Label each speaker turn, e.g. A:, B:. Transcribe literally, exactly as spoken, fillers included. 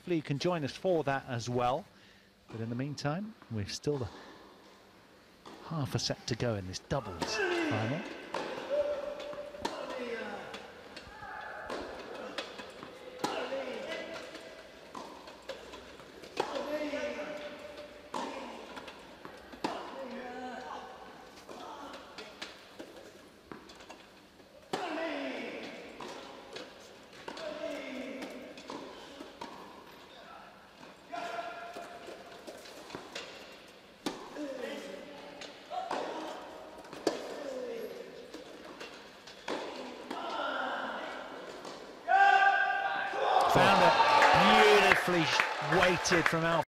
A: hopefully you can join us for that as well. But in the meantime, we've still half a set to go in this doubles final. Found it beautifully weighted from Alfie.